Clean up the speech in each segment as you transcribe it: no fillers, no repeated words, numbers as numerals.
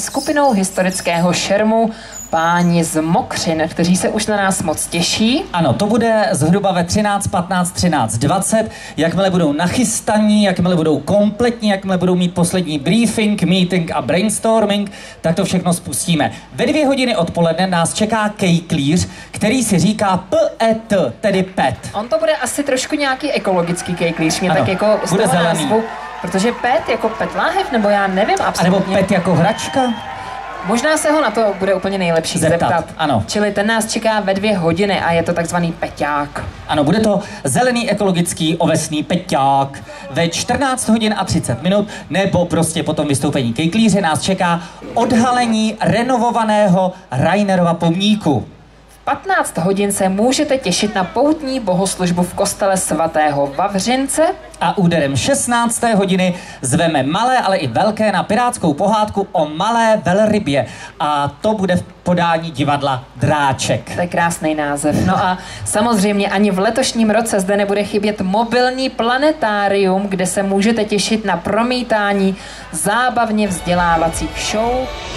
skupinou historického šermu páni z Mokřin, kteří se už na nás moc těší. Ano, to bude zhruba ve 13:15, 13:20. Jakmile budou nachystaní, jakmile budou kompletní, jakmile budou mít poslední briefing, meeting a brainstorming, tak to všechno spustíme. Ve 2 hodiny odpoledne nás čeká kejklíř, který si říká PET, tedy PET. On to bude asi trošku nějaký ekologický kejklíř, mě ano, tak jako z bude toho zelený. názvu, protože PET jako PET láhev, nebo já nevím absolutně. A nebo PET jako hračka? Možná se ho na to bude úplně nejlepší zeptat. Ano. Čili ten nás čeká ve 2 hodiny a je to takzvaný peťák. Ano, bude to zelený ekologický ovesný peťák. Ve 14 hodin a 30 minut, nebo prostě po tom vystoupení kejklíře nás čeká odhalení renovovaného Rainerova pomníku. 15 hodin se můžete těšit na poutní bohoslužbu v kostele svatého Vavřince. A úderem 16. hodiny zveme malé, ale i velké na pirátskou pohádku o malé velrybě. A to bude v podání divadla Dráček. To je krásný název. No a samozřejmě ani v letošním roce zde nebude chybět mobilní planetárium, kde se můžete těšit na promítání zábavně vzdělávacích show.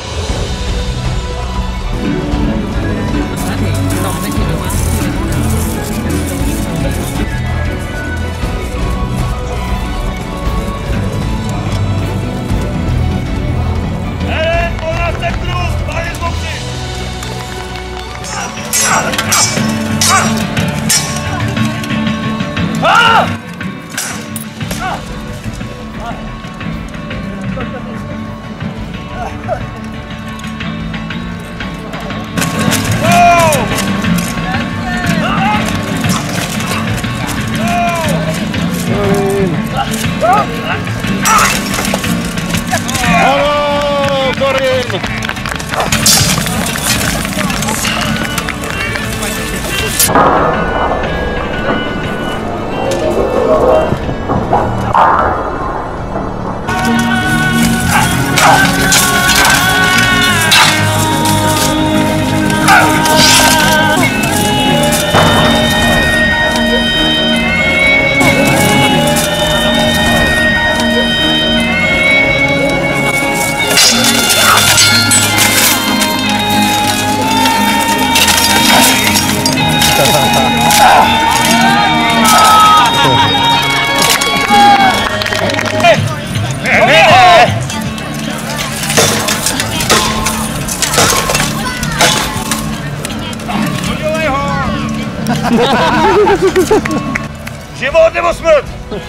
Život nebo smrt?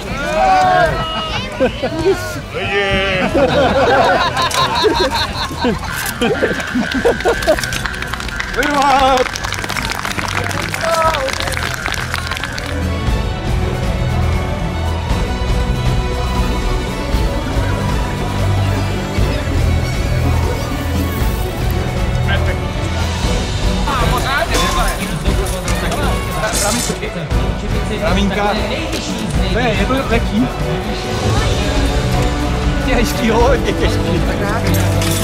Lidi! Vyhrát! Ramínka. Je to lehký. Těžký, hodně těžký.